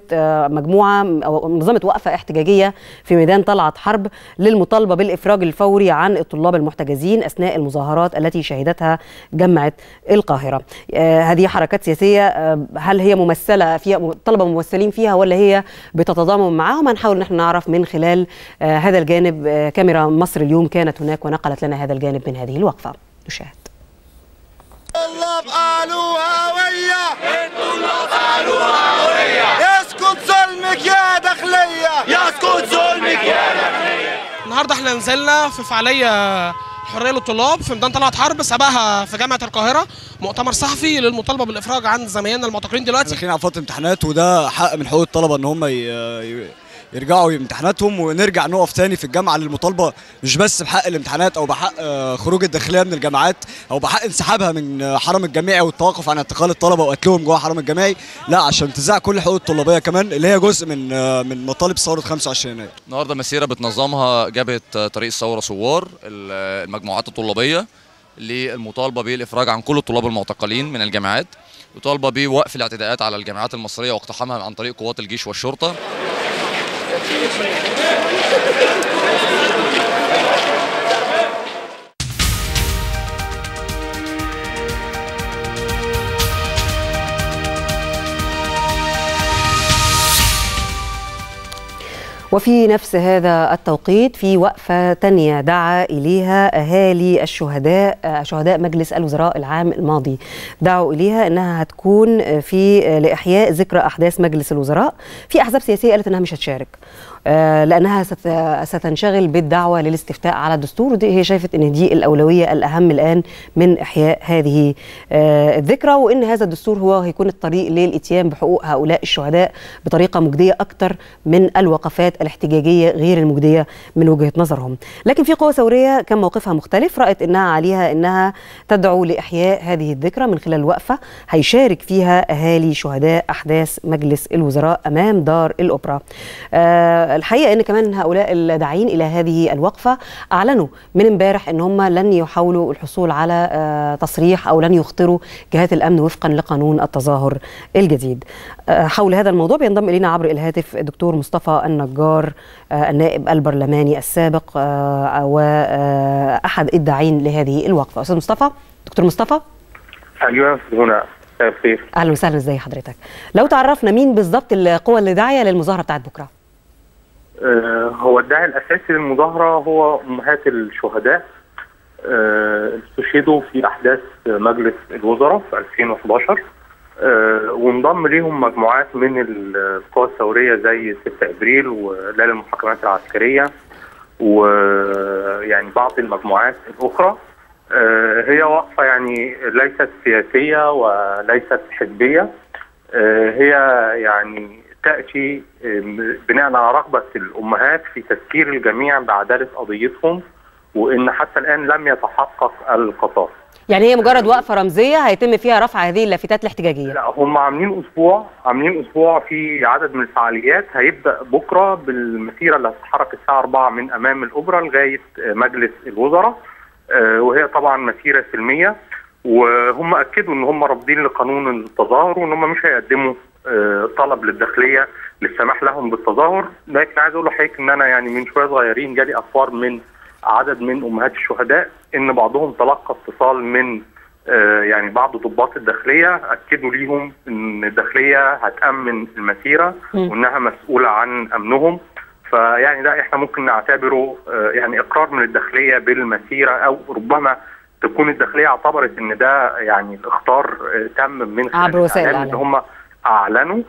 نظمت وقفه احتجاجيه في ميدان طلعت حرب للمطالبه بالافراج الفوري عن الطلاب المحتجزين اثناء المظاهرات التي شهدتها جامعه القاهره. هذه حركات سياسيه، هل هي ممثله فيها طلبه ممثلين فيها ولا هي بتتضامن معاهم؟ هنحاول ان احنا نعرف من خلال هذا الجانب. كاميرا مصر اليوم كانت هناك ونقلت لنا هذا الجانب من هذه الوقفه. نشاهد. الطلاب قالوا هويه، الطلاب قالوا هويه، يسكت ظلمك يا داخليه، يسكت ظلمك يا داخليه. النهارده احنا نزلنا في فعاليه حريه للطلاب في ميدان طلعت حرب، سبقها في جامعه القاهره مؤتمر صحفي للمطالبه بالافراج عن زمايلنا المعتقلين دلوقتي. داخلين على فتره امتحانات، وده حق من حقوق الطلبه ان هم يرجعوا امتحاناتهم ونرجع نقف تاني في الجامعه للمطالبه مش بس بحق الامتحانات او بحق خروج الداخليه من الجامعات او بحق انسحابها من حرم الجامعي والتوقف عن اعتقال الطلبه وقتلهم جوه حرم الجامعي، لا عشان تذاع كل حقوق الطلابيه كمان اللي هي جزء من مطالب ثوره 25 يناير. النهارده مسيره بتنظمها جبهه طريق الثوره ثوار المجموعات الطلابيه للمطالبه بالافراج عن كل الطلاب المعتقلين من الجامعات، وطالبه بوقف الاعتداءات على الجامعات المصريه واقتحامها عن طريق قوات الجيش والشرطه. وفي نفس هذا التوقيت في وقفة تانية دعا إليها أهالي الشهداء، شهداء مجلس الوزراء العام الماضي، دعوا إليها أنها هتكون في لإحياء ذكرى أحداث مجلس الوزراء. في أحزاب سياسية قالت أنها مش هتشارك لأنها ستنشغل بالدعوة للاستفتاء على الدستور، ودي هي شايفت أن دي الأولوية الأهم الآن من إحياء هذه الذكرى، وأن هذا الدستور هو هيكون الطريق للإتيان بحقوق هؤلاء الشهداء بطريقة مجدية أكتر من الوقفات الاحتجاجية غير المجدية من وجهة نظرهم. لكن في قوى ثورية كان موقفها مختلف، رأت أنها عليها أنها تدعو لإحياء هذه الذكرى من خلال وقفة هيشارك فيها أهالي شهداء أحداث مجلس الوزراء أمام دار الأوبرا. الحقيقة أن كمان هؤلاء الداعين إلى هذه الوقفة أعلنوا من امبارح أن هم لن يحاولوا الحصول على تصريح أو لن يخطروا جهات الأمن وفقا لقانون التظاهر الجديد. حول هذا الموضوع بينضم إلينا عبر الهاتف الدكتور مصطفى النجار، النائب البرلماني السابق وأحد الداعين لهذه الوقفة. أستاذ مصطفى، دكتور مصطفى. أيوة هنا. خير. أهلا وسهلا، ازي حضرتك؟ لو تعرفنا مين بالضبط القوى اللي داعية للمظاهرة بتاعت بكرة؟ هو الداعي الأساسي للمظاهرة هو أمهات الشهداء استشهدوا في أحداث مجلس الوزراء في 2011، وانضم ليهم مجموعات من القوى الثورية زي 6 أبريل ولجنة المحاكمات العسكرية ويعني بعض المجموعات الأخرى. هي وقفة يعني ليست سياسية وليست حزبية، هي يعني تأتي بناء على رغبة الأمهات في تذكير الجميع بعدالة قضيتهم، وإن حتى الآن لم يتحقق القصاص. يعني هي مجرد وقفة رمزية هيتم فيها رفع هذه اللافتات الاحتجاجية؟ لا، هم عاملين أسبوع في عدد من الفعاليات، هيبدأ بكرة بالمسيرة اللي هتتحرك الساعة 4 من أمام الأوبرا لغاية مجلس الوزراء، وهي طبعا مسيرة سلمية، وهم أكدوا إن هم رافضين لقانون التظاهر وإن هم مش هيقدموا طلب للداخلية للسماح لهم بالتظاهر. لكن عايز أقول لحضرتك إن أنا يعني من شوية صغيرين جالي أخبار من عدد من أمهات الشهداء إن بعضهم تلقى اتصال من يعني بعض ضباط الداخلية أكدوا ليهم إن الداخلية هتأمن المسيرة وإنها مسؤولة عن أمنهم. فيعني ده إحنا ممكن نعتبره يعني إقرار من الداخلية بالمسيرة، أو ربما تكون الداخلية اعتبرت إن ده يعني الإخطار تم من عبر وسائل الإعلام اللي هم أعلنوا.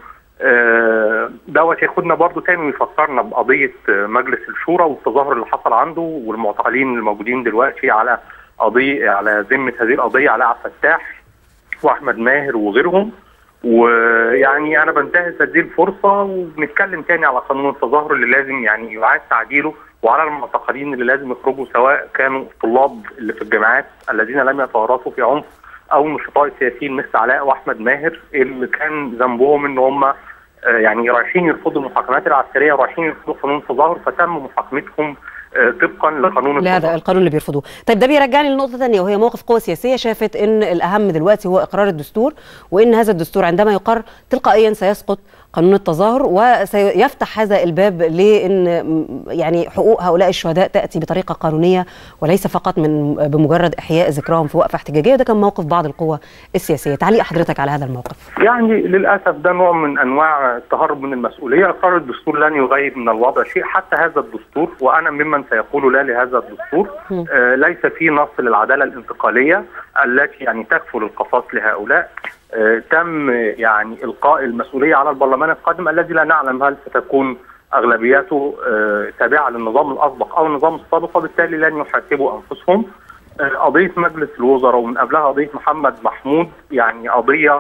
دوت ياخدنا برضو تاني ويفكرنا بقضية مجلس الشورى والتظاهر اللي حصل عنده والمعتقلين الموجودين دلوقتي على قضية على ذمة هذه القضية، على عبد الفتاح وأحمد ماهر وغيرهم. ويعني أنا بنتهز هذه الفرصة وبنتكلم تاني على قانون التظاهر اللي لازم يعني يعاد تعديله، وعلى المعتقلين اللي لازم يخرجوا سواء كانوا الطلاب اللي في الجامعات الذين لم يتورطوا في عنف أو النشطاء السياسيين مثل علاء وأحمد ماهر اللي كان ذنبهم إن هم يعني رايحين يرفضوا المحاكمات العسكرية ورايحين يرفضوا قانون التظاهر، فتم محاكمتهم طبقا لقانون التظاهر. هذا القانون اللي بيرفضوه. طيب ده بيرجعني لنقطة ثانية، وهي موقف قوى سياسية شافت إن الأهم دلوقتي هو إقرار الدستور، وإن هذا الدستور عندما يقر تلقائيا سيسقط قانون التظاهر وسيفتح هذا الباب لأن يعني حقوق هؤلاء الشهداء تأتي بطريقة قانونية وليس فقط بمجرد إحياء ذكراهم في وقفة احتجاجية. وده كان موقف بعض القوى السياسية. تعليق حضرتك على هذا الموقف؟ يعني للأسف ده نوع من أنواع التهرب من المسؤولية. إقرار الدستور لن يغير من الوضع شيء، حتى هذا الدستور وأنا ممن سيقول لا لهذا الدستور ليس فيه نص للعدالة الانتقالية التي يعني تكفل القصاص لهؤلاء. تم يعني إلقاء المسؤولية على البرلمان القادم الذي لا نعلم هل ستكون أغلبيته تابعة للنظام الأسبق أو النظام السابق، وبالتالي لن يحاسبوا أنفسهم. قضية مجلس الوزراء ومن قبلها قضية محمد محمود يعني قضية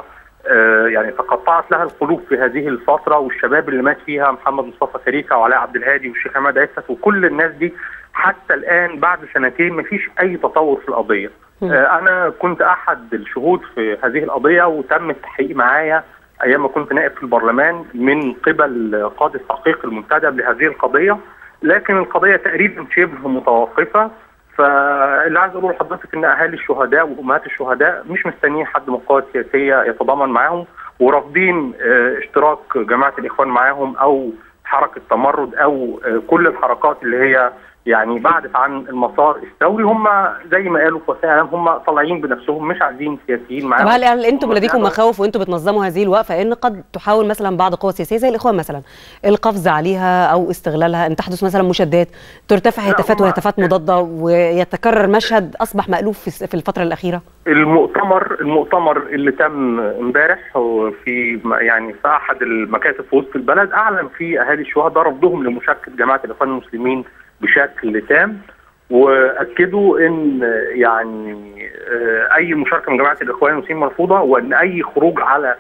يعني تقطعت لها القلوب في هذه الفتره، والشباب اللي مات فيها محمد مصطفى كريكه وعلاء عبد الهادي والشيخ عماد عفت وكل الناس دي، حتى الان بعد سنتين مفيش اي تطور في القضيه. انا كنت احد الشهود في هذه القضيه، وتم التحقيق معايا ايام ما كنت نائب في البرلمان من قبل قاضي التحقيق المنتدب لهذه القضيه، لكن القضيه تقريبا شبه متوقفه. فاللي عايز اقوله لحضرتك ان اهالي الشهداء وامهات الشهداء مش مستنيين حد من القوى السياسيه يتضامن معاهم، ورافضين اشتراك جماعه الاخوان معاهم او حركه تمرد او كل الحركات اللي هي يعني بعدت عن المسار الثوري. هم زي ما قالوا في وسائل الاعلام هم طالعين بنفسهم، مش عايزين سياسيين معاهم. طب هل انتم لديكم مخاوف وانتم بتنظموا هذه الوقفه ان قد تحاول مثلا بعض القوى السياسيه زي الاخوان مثلا القفز عليها او استغلالها، ان تحدث مثلا مشادات، ترتفع هتافات وهتافات مضاده، ويتكرر مشهد اصبح مألوف في الفتره الاخيره؟ المؤتمر اللي تم امبارح في يعني في احد المكاتب في وسط البلد اعلن فيه اهالي الشهداء رفضهم لمشاركه جماعه الاخوان المسلمين بشكل تام، واكدوا ان يعني اي مشاركه من جماعه الاخوان المسلمين مرفوضه، وان اي خروج على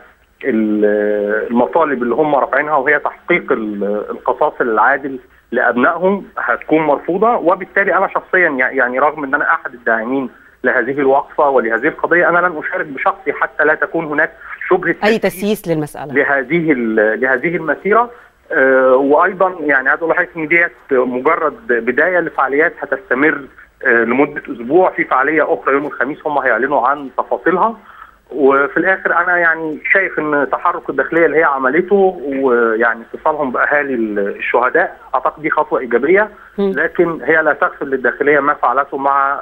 المطالب اللي هم رافعينها وهي تحقيق القصاص العادل لابنائهم هتكون مرفوضه. وبالتالي انا شخصيا يعني رغم ان انا احد الداعمين لهذه الوقفه ولهذه القضيه، انا لن اشارك بشخصي حتى لا تكون هناك شبهه اي تسييس للمساله لهذه المسيره. وايضا يعني عايز اقول لحضرتك ان ديت مجرد بدايه لفعاليات هتستمر لمده اسبوع. في فعاليه اخرى يوم الخميس هم هيعلنوا عن تفاصيلها. وفي الاخر انا يعني شايف ان تحرك الداخليه اللي هي عملته ويعني اتصالهم باهالي الشهداء اعتقد دي خطوه ايجابيه، لكن هي لا تغفل للداخليه ما فعلته مع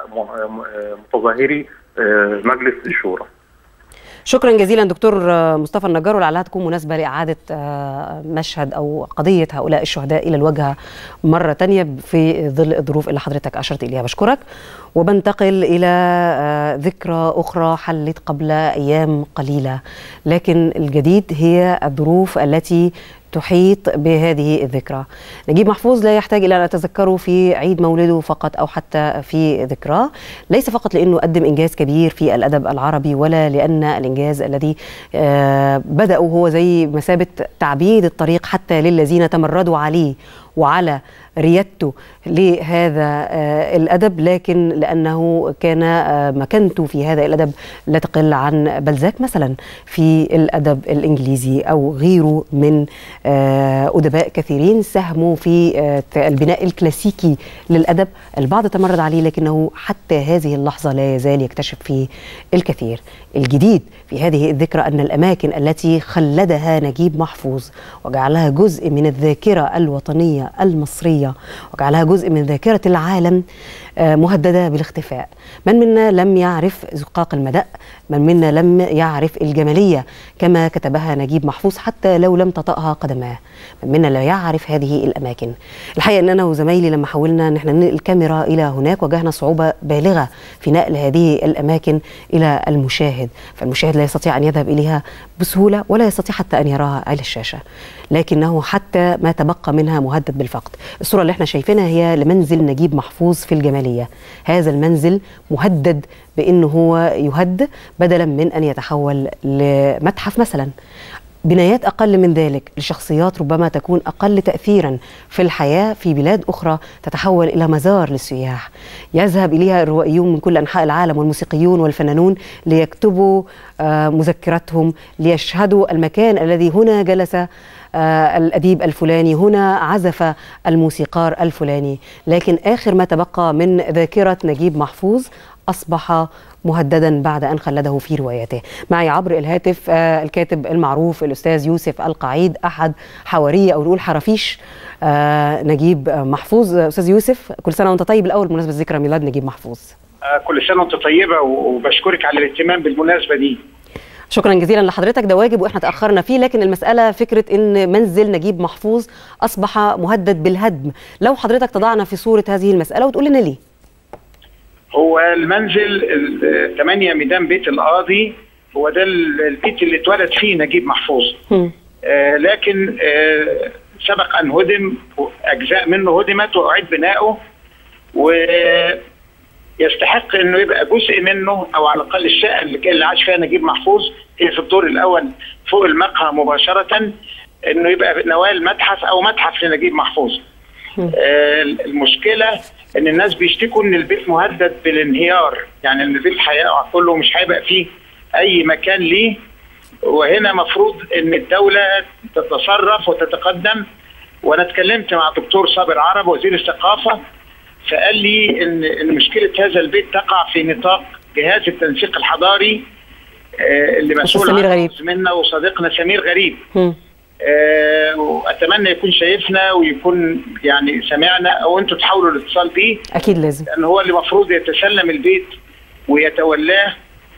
متظاهري مجلس الشورى. شكرا جزيلا دكتور مصطفى النجار، ولعلها تكون مناسبة لإعادة مشهد أو قضية هؤلاء الشهداء إلى الواجهة مرة تانية في ظل الظروف اللي حضرتك أشرت إليها. بشكرك. وبنتقل إلى ذكرى أخرى حلت قبل أيام قليلة، لكن الجديد هي الظروف التي تحيط بهذه الذكرى. نجيب محفوظ لا يحتاج إلى أن أتذكره في عيد مولده فقط أو حتى في ذكراه، ليس فقط لأنه قدم إنجاز كبير في الأدب العربي، ولا لأن الإنجاز الذي بدأوا هو زي مثابة تعبيد الطريق حتى للذين تمردوا عليه وعلى ريادته لهذا الأدب، لكن لأنه كان مكانته في هذا الأدب لا تقل عن بلزاك مثلا في الأدب الإنجليزي أو غيره من أدباء كثيرين ساهموا في البناء الكلاسيكي للأدب. البعض تمرد عليه لكنه حتى هذه اللحظة لا يزال يكتشف فيه الكثير. الجديد في هذه الذكرى أن الأماكن التي خلدها نجيب محفوظ وجعلها جزء من الذاكرة الوطنية المصرية وجعلها جزء من ذاكرة العالم مهددة بالاختفاء. من منا لم يعرف زقاق المدق، من منا لم يعرف الجمالية كما كتبها نجيب محفوظ حتى لو لم تطأها قدماه، من منا لا يعرف هذه الأماكن. الحقيقة أن أنا وزمايلي لما حاولنا أن احنا ننقل الكاميرا إلى هناك واجهنا صعوبة بالغة في نقل هذه الأماكن إلى المشاهد، فالمشاهد لا يستطيع أن يذهب إليها بسهولة ولا يستطيع حتى أن يراها على الشاشة، لكنه حتى ما تبقى منها مهدد بالفقد. الصورة اللي احنا شايفينها هي لمنزل نجيب محفوظ في الجمالية. هذا المنزل مهدد بأنه هو يهد بدلا من أن يتحول لمتحف مثلا. بنايات أقل من ذلك لشخصيات ربما تكون أقل تأثيرا في الحياة في بلاد أخرى تتحول إلى مزار للسياح يذهب إليها الروائيون من كل أنحاء العالم والموسيقيون والفنانون ليكتبوا مذكراتهم، ليشهدوا المكان الذي هنا جلس الأديب الفلاني، هنا عزف الموسيقار الفلاني. لكن آخر ما تبقى من ذاكرة نجيب محفوظ أصبح مهددا بعد أن خلده في رواياته. معي عبر الهاتف الكاتب المعروف الأستاذ يوسف القعيد، أحد حواري أو نقول حرافيش نجيب محفوظ. أستاذ يوسف، كل سنة وأنت طيب الأول بمناسبة ذكرى ميلاد نجيب محفوظ. كل سنة وأنت طيبة، وبشكرك على الاهتمام بالمناسبة دي. شكرا جزيلا لحضرتك، ده واجب واحنا تأخرنا فيه، لكن المسألة فكرة ان منزل نجيب محفوظ أصبح مهدد بالهدم. لو حضرتك تضعنا في صورة هذه المسألة وتقول لنا ليه. هو المنزل 8 ميدان بيت القاضي هو ده البيت اللي اتولد فيه نجيب محفوظ، لكن سبق أن هدم، أجزاء منه هدمت وأعيد بناؤه، يستحق انه يبقى جزء منه، او على الاقل الشقه اللي عاش فيها نجيب محفوظ هي في الدور الاول فوق المقهى مباشره، انه يبقى نواه المتحف او متحف لنجيب محفوظ. المشكله ان الناس بيشتكوا ان البيت مهدد بالانهيار، يعني ان البيت هيقع كله، مش هيبقى فيه اي مكان ليه. وهنا مفروض ان الدوله تتصرف وتتقدم. وانا اتكلمت مع الدكتور صابر عرب وزير الثقافه، فقال لي ان مشكله هذا البيت تقع في نطاق جهاز التنسيق الحضاري اللي مسؤول عنه زميلنا وصديقنا سمير غريب. واتمنى يكون شايفنا ويكون يعني سمعنا، او انتم تحاولوا الاتصال بيه. اكيد لازم، لان هو اللي المفروض يتسلم البيت ويتولاه،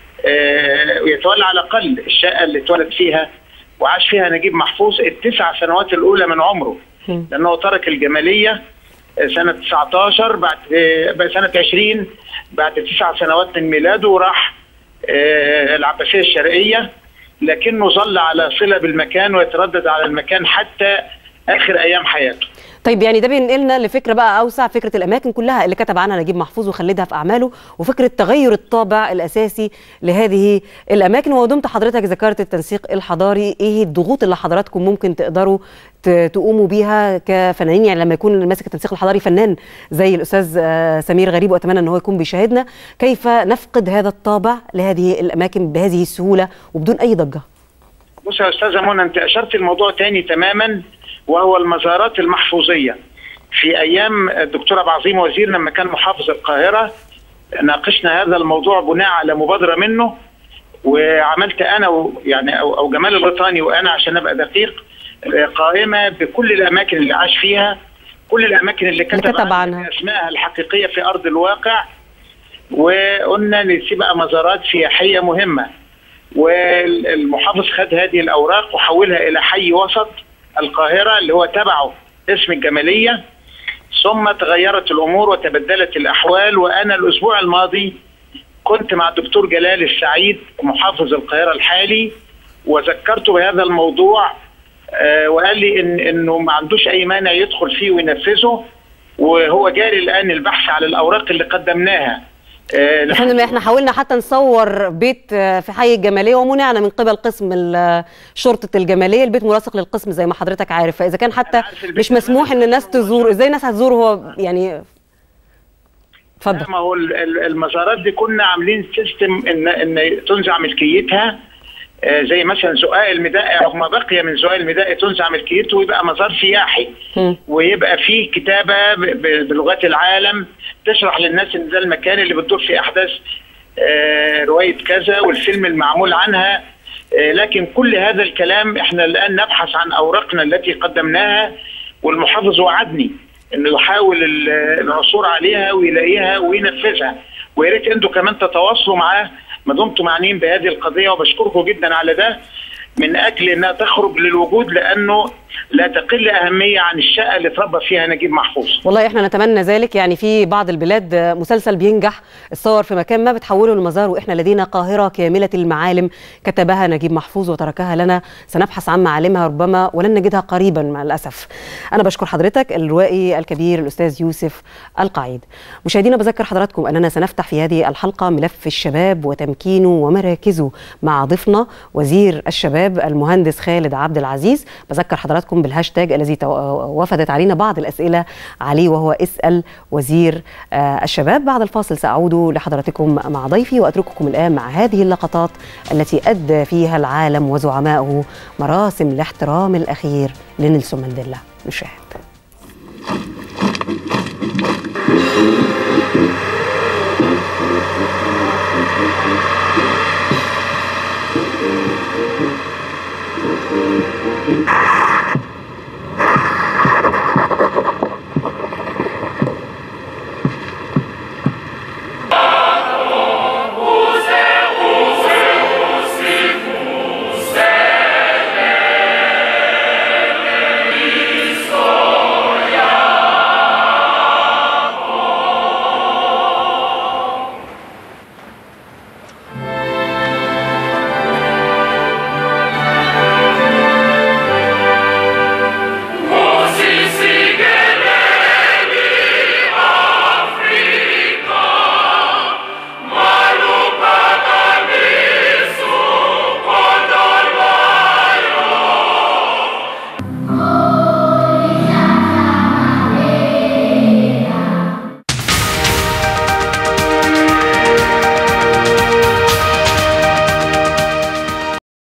ويتولى على الاقل الشقه اللي اتولد فيها وعاش فيها نجيب محفوظ ال9 سنوات الاولى من عمره، لانه ترك الجماليه سنه 19 بعد سنه 20 بعد 9 سنوات من ميلاده، وراح العباسيه الشرقيه، لكنه ظل على صله بالمكان ويتردد على المكان حتى اخر ايام حياته. طيب يعني ده بينقلنا لفكره بقى اوسع، فكره الاماكن كلها اللي كتب عنها نجيب محفوظ وخلدها في اعماله، وفكره تغير الطابع الاساسي لهذه الاماكن. ودمت حضرتك ذكرت التنسيق الحضاري، ايه الضغوط اللي حضراتكم ممكن تقدروا تقوموا بيها كفنانين؟ يعني لما يكون ماسك التنسيق الحضاري فنان زي الاستاذ سمير غريب، واتمنى ان هو يكون بيشاهدنا، كيف نفقد هذا الطابع لهذه الاماكن بهذه السهوله وبدون اي ضجه؟ بص يا استاذه منى، انت اشرت الموضوع تاني تماما، وهو المزارات المحفوظيه. في ايام الدكتور ابو عظيم وزير لما كان محافظ القاهره ناقشنا هذا الموضوع بناء على مبادره منه، وعملت انا يعني او جمال الغيطاني وانا عشان ابقى دقيق قائمه بكل الاماكن اللي عاش فيها، كل الاماكن اللي كتب عنها اسمائها الحقيقيه في ارض الواقع، وقلنا نسيب بقى مزارات سياحيه مهمه. والمحافظ خد هذه الاوراق وحولها الى حي وسط القاهرة اللي هو تبعه اسم الجمالية، ثم تغيرت الأمور وتبدلت الأحوال. وأنا الأسبوع الماضي كنت مع الدكتور جلال السعيد محافظ القاهرة الحالي وذكرته بهذا الموضوع، وقال لي إنه ما عندوش أي مانع يدخل فيه وينفذه، وهو جاري الآن البحث على الأوراق اللي قدمناها. فندم، احنا حاولنا حتى نصور بيت في حي الجماليه ومنعنا من قبل قسم شرطه الجماليه، البيت ملاصق للقسم زي ما حضرتك عارف، فاذا كان حتى مش مسموح ان الناس تزور، ازاي الناس هتزور هو يعني؟ اتفضل. ما هو المزارات دي كنا عاملين سيستم ان تنزع ملكيتها، زي مثلا زقاق المدائي او ما بقي من زقاق المدائي تنزع ملكيته ويبقى مزار سياحي، ويبقى فيه كتابه بلغات العالم تشرح للناس ان ده المكان اللي بتدور فيه احداث روايه كذا والفيلم المعمول عنها. لكن كل هذا الكلام احنا الان نبحث عن اوراقنا التي قدمناها، والمحافظ وعدني انه يحاول العثور عليها ويلاقيها وينفذها. ويا ريت انتوا كمان تتواصلوا معاه ما دمتم معنيين بهذه القضيه، وبشكركم جدا على ده من اجل انها تخرج للوجود، لانه لا تقل اهميه عن الشقه اللي اتربى فيها نجيب محفوظ. والله احنا نتمنى ذلك، يعني في بعض البلاد مسلسل بينجح اتصور في مكان ما بتحوله لمزار، واحنا لدينا قاهره كامله المعالم كتبها نجيب محفوظ وتركها لنا، سنبحث عن معالمها ربما ولن نجدها قريبا مع الاسف. انا بشكر حضرتك الروائي الكبير الاستاذ يوسف القعيد. مشاهدينا بذكر حضراتكم اننا سنفتح في هذه الحلقه ملف الشباب وتمكينه ومراكزه مع ضيفنا وزير الشباب المهندس خالد عبد العزيز. بذكر حضراتكم بالهاشتاج الذي وفدت علينا بعض الأسئلة عليه، وهو اسأل وزير الشباب. بعد الفاصل سأعود لحضراتكم مع ضيفي، وأترككم الآن مع هذه اللقطات التي أدى فيها العالم وزعمائه مراسم الاحترام الأخير لنيلسون مانديلا. نشاهد.